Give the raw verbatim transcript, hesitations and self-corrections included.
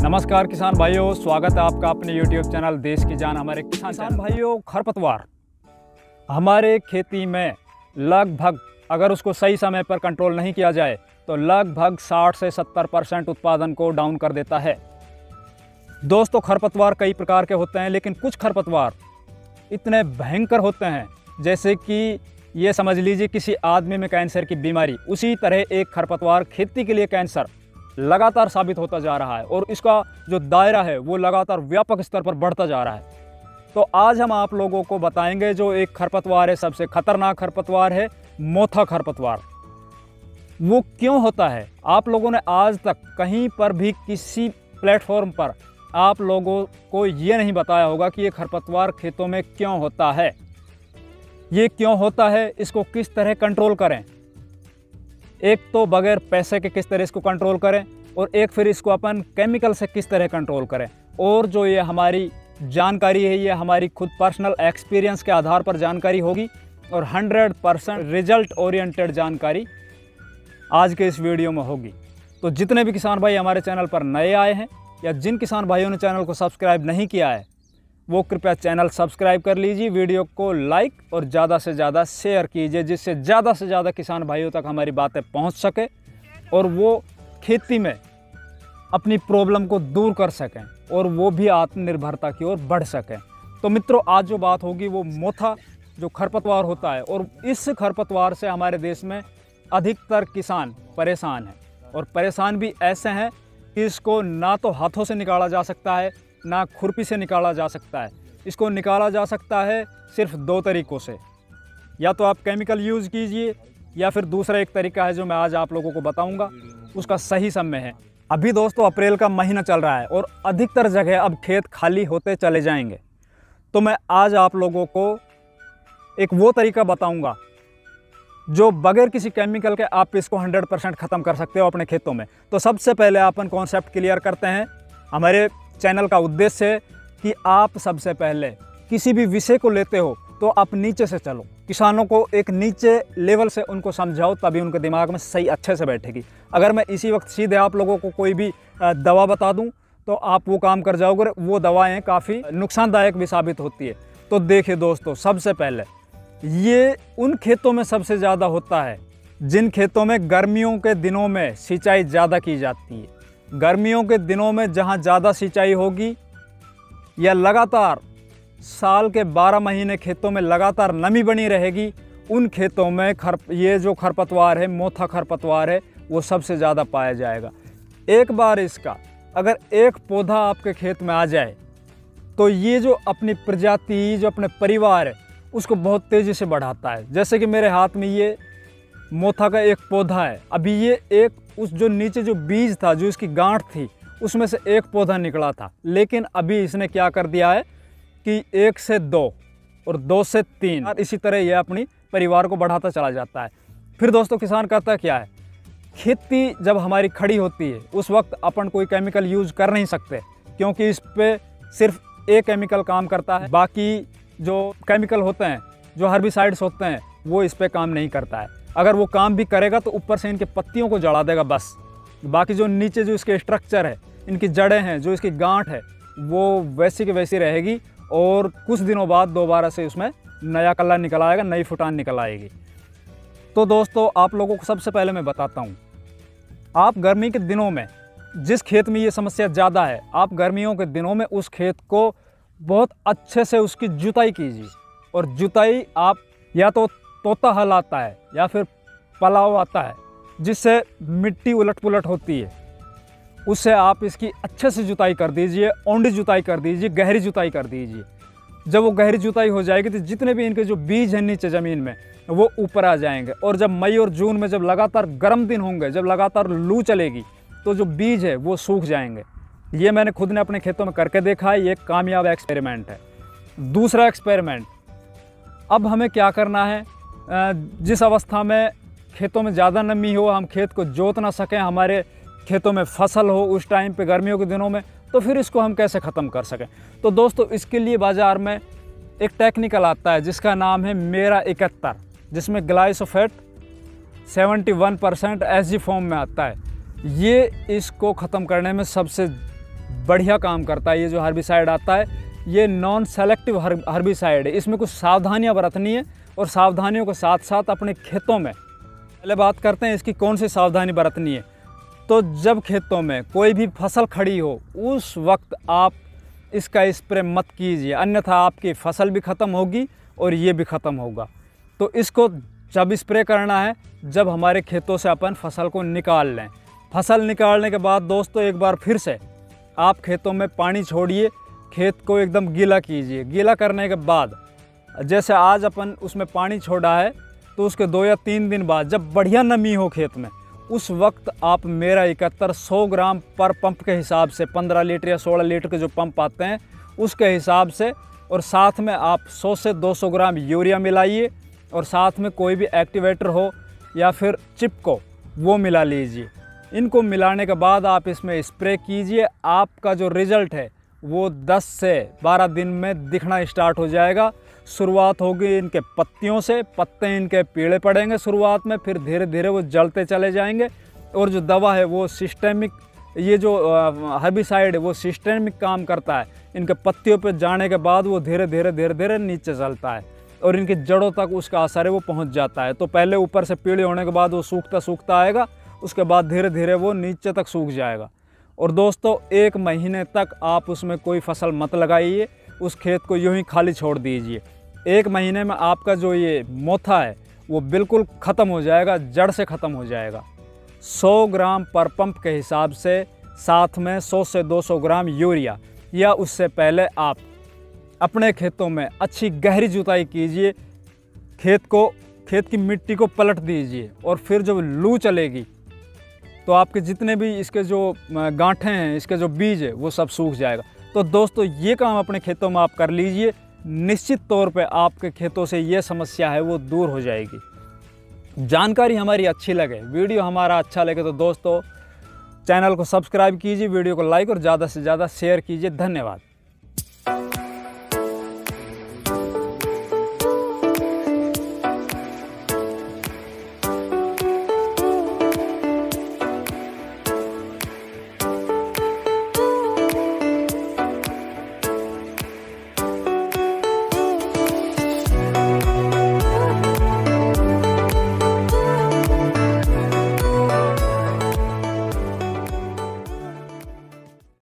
नमस्कार किसान भाइयों, स्वागत है आपका अपने यूट्यूब चैनल देश की जान हमारे किसान किसान भाइयों। खरपतवार हमारे खेती में लगभग अगर उसको सही समय पर कंट्रोल नहीं किया जाए तो लगभग साठ से सत्तर परसेंट उत्पादन को डाउन कर देता है। दोस्तों, खरपतवार कई प्रकार के होते हैं, लेकिन कुछ खरपतवार इतने भयंकर होते हैं जैसे कि ये समझ लीजिए किसी आदमी में कैंसर की बीमारी, उसी तरह एक खरपतवार खेती के लिए कैंसर लगातार साबित होता जा रहा है और इसका जो दायरा है वो लगातार व्यापक स्तर पर बढ़ता जा रहा है। तो आज हम आप लोगों को बताएंगे जो एक खरपतवार है, सबसे खतरनाक खरपतवार है मोथा खरपतवार। वो क्यों होता है? आप लोगों ने आज तक कहीं पर भी किसी प्लेटफॉर्म पर आप लोगों को ये नहीं बताया होगा कि ये खरपतवार खेतों में क्यों होता है, ये क्यों होता है, इसको किस तरह कंट्रोल करें। एक तो बगैर पैसे के किस तरह इसको कंट्रोल करें और एक फिर इसको अपन केमिकल से किस तरह कंट्रोल करें। और जो ये हमारी जानकारी है ये हमारी खुद पर्सनल एक्सपीरियंस के आधार पर जानकारी होगी और हंड्रेड परसेंट रिजल्ट ओरिएंटेड जानकारी आज के इस वीडियो में होगी। तो जितने भी किसान भाई हमारे चैनल पर नए आए हैं या जिन किसान भाइयों ने चैनल को सब्सक्राइब नहीं किया है वो कृपया चैनल सब्सक्राइब कर लीजिए, वीडियो को लाइक और ज़्यादा से ज़्यादा शेयर कीजिए जिससे ज़्यादा से ज़्यादा किसान भाइयों तक हमारी बातें पहुंच सके और वो खेती में अपनी प्रॉब्लम को दूर कर सकें और वो भी आत्मनिर्भरता की ओर बढ़ सकें। तो मित्रों, आज जो बात होगी वो मोथा जो खरपतवार होता है और इस खरपतवार से हमारे देश में अधिकतर किसान परेशान हैं और परेशान भी ऐसे हैं कि इसको ना तो हाथों से निकाला जा सकता है ना खुरपी से निकाला जा सकता है। इसको निकाला जा सकता है सिर्फ दो तरीक़ों से, या तो आप केमिकल यूज़ कीजिए या फिर दूसरा एक तरीका है जो मैं आज आप लोगों को बताऊंगा, उसका सही समय है। अभी दोस्तों अप्रैल का महीना चल रहा है और अधिकतर जगह अब खेत खाली होते चले जाएंगे। तो मैं आज आप लोगों को एक वो तरीका बताऊंगा जो बगैर किसी केमिकल के आप इसको हंड्रेड परसेंट ख़त्म कर सकते हो अपने खेतों में। तो सबसे पहले अपन कॉन्सेप्ट क्लियर करते हैं। हमारे चैनल का उद्देश्य है कि आप सबसे पहले किसी भी विषय को लेते हो तो आप नीचे से चलो, किसानों को एक नीचे लेवल से उनको समझाओ, तभी उनके दिमाग में सही अच्छे से बैठेगी। अगर मैं इसी वक्त सीधे आप लोगों को कोई भी दवा बता दूं तो आप वो काम कर जाओगे, वो दवाएं काफ़ी नुकसानदायक भी साबित होती है। तो देखिए दोस्तों, सबसे पहले ये उन खेतों में सबसे ज़्यादा होता है जिन खेतों में गर्मियों के दिनों में सिंचाई ज़्यादा की जाती है। गर्मियों के दिनों में जहाँ ज़्यादा सिंचाई होगी या लगातार साल के बारह महीने खेतों में लगातार नमी बनी रहेगी, उन खेतों में खर ये जो खरपतवार है, मोथा खरपतवार है, वो सबसे ज़्यादा पाया जाएगा। एक बार इसका अगर एक पौधा आपके खेत में आ जाए तो ये जो अपनी प्रजाति, जो अपने परिवार है, उसको बहुत तेज़ी से बढ़ाता है। जैसे कि मेरे हाथ में ये मोथा का एक पौधा है। अभी ये एक उस जो नीचे जो बीज था, जो इसकी गांठ थी, उसमें से एक पौधा निकला था, लेकिन अभी इसने क्या कर दिया है कि एक से दो और दो से तीन, और इसी तरह यह अपनी परिवार को बढ़ाता चला जाता है। फिर दोस्तों किसान करता क्या है, खेती जब हमारी खड़ी होती है उस वक्त अपन कोई केमिकल यूज़ कर नहीं सकते क्योंकि इस पर सिर्फ एक केमिकल काम करता है, बाकी जो केमिकल होते हैं, जो हर्बिसाइड्स होते हैं, वो इस पर काम नहीं करता है। अगर वो काम भी करेगा तो ऊपर से इनके पत्तियों को जला देगा बस। बाकी जो नीचे जो इसके स्ट्रक्चर है, इनकी जड़ें हैं, जो इसकी गांठ है, वो वैसी की वैसी रहेगी और कुछ दिनों बाद दोबारा से उसमें नया कल्ला निकल आएगा, नई फुटान निकल आएगी। तो दोस्तों आप लोगों को सबसे पहले मैं बताता हूँ, आप गर्मी के दिनों में जिस खेत में ये समस्या ज़्यादा है, आप गर्मियों के दिनों में उस खेत को बहुत अच्छे से उसकी जुताई कीजिए। और जुताई आप या तो तोता हल आता है या फिर पलाव आता है जिससे मिट्टी उलट पुलट होती है, उससे आप इसकी अच्छे से जुताई कर दीजिए, औंधी जुताई कर दीजिए, गहरी जुताई कर दीजिए। जब वो गहरी जुताई हो जाएगी तो जितने भी इनके जो बीज हैं नीचे ज़मीन में वो ऊपर आ जाएंगे। और जब मई और जून में जब लगातार गर्म दिन होंगे, जब लगातार लू चलेगी, तो जो बीज है वो सूख जाएंगे। ये मैंने खुद ने अपने खेतों में करके देखा है, ये एक कामयाब एक्सपेरिमेंट है। दूसरा एक्सपेरिमेंट, अब हमें क्या करना है, जिस अवस्था में खेतों में ज़्यादा नमी हो, हम खेत को जोत ना सकें, हमारे खेतों में फसल हो उस टाइम पे गर्मियों के दिनों में, तो फिर इसको हम कैसे ख़त्म कर सकें। तो दोस्तों इसके लिए बाज़ार में एक टेक्निकल आता है जिसका नाम है मेरा इकहत्तर, जिसमें ग्लाइसोफेट इकहत्तर परसेंट एस जी फॉर्म में आता है। ये इसको ख़त्म करने में सबसे बढ़िया काम करता है। ये जो हर्बिसाइड आता है ये नॉन सेलेक्टिव हर्बिसाइड है, इसमें कुछ सावधानियां बरतनी है और सावधानियों के साथ साथ अपने खेतों में, पहले बात करते हैं इसकी कौन सी सावधानी बरतनी है। तो जब खेतों में कोई भी फसल खड़ी हो उस वक्त आप इसका स्प्रे मत कीजिए, अन्यथा आपकी फसल भी ख़त्म होगी और ये भी ख़त्म होगा। तो इसको जब स्प्रे करना है जब हमारे खेतों से अपन फसल को निकाल लें। फसल निकालने के बाद दोस्तों एक बार फिर से आप खेतों में पानी छोड़िए, खेत को एकदम गीला कीजिए। गीला करने के बाद जैसे आज अपन उसमें पानी छोड़ा है तो उसके दो या तीन दिन बाद जब बढ़िया नमी हो खेत में, उस वक्त आप मेरा इकहत्तर सौ ग्राम पर पंप के हिसाब से, पंद्रह लीटर या सोलह लीटर के जो पंप आते हैं उसके हिसाब से, और साथ में आप सौ से दो सौ ग्राम यूरिया मिलाइए और साथ में कोई भी एक्टिवेटर हो या फिर चिपको वो मिला लीजिए। इनको मिलाने के बाद आप इसमें स्प्रे कीजिए। आपका जो रिज़ल्ट है वो दस से बारह दिन में दिखना स्टार्ट हो जाएगा। शुरुआत होगी इनके पत्तियों से, पत्ते इनके पीले पड़ेंगे शुरुआत में, फिर धीरे धीरे वो जलते चले जाएंगे। और जो दवा है वो सिस्टेमिक, ये जो हर्बिसाइड है वो सिस्टेमिक काम करता है। इनके पत्तियों पर जाने के बाद वो धीरे धीरे धीरे धीरे नीचे चलता है और इनकी जड़ों तक उसका असर है वो पहुंच जाता है। तो पहले ऊपर से पीले होने के बाद वो सूखता सूखता आएगा, उसके बाद धीरे धीरे वो नीचे तक सूख जाएगा। और दोस्तों एक महीने तक आप उसमें कोई फसल मत लगाइए, उस खेत को यूं ही खाली छोड़ दीजिए। एक महीने में आपका जो ये मोथा है वो बिल्कुल ख़त्म हो जाएगा, जड़ से ख़त्म हो जाएगा। सौ ग्राम पर पंप के हिसाब से, साथ में सौ से दो सौ ग्राम यूरिया, या उससे पहले आप अपने खेतों में अच्छी गहरी जुताई कीजिए, खेत को खेत की मिट्टी को पलट दीजिए और फिर जब लू चलेगी तो आपके जितने भी इसके जो गांठें हैं, इसके जो बीज है वो सब सूख जाएगा। तो दोस्तों ये काम अपने खेतों में आप कर लीजिए, निश्चित तौर पे आपके खेतों से ये समस्या है वो दूर हो जाएगी। जानकारी हमारी अच्छी लगे, वीडियो हमारा अच्छा लगे तो दोस्तों चैनल को सब्सक्राइब कीजिए, वीडियो को लाइक और ज़्यादा से ज़्यादा शेयर कीजिए। धन्यवाद।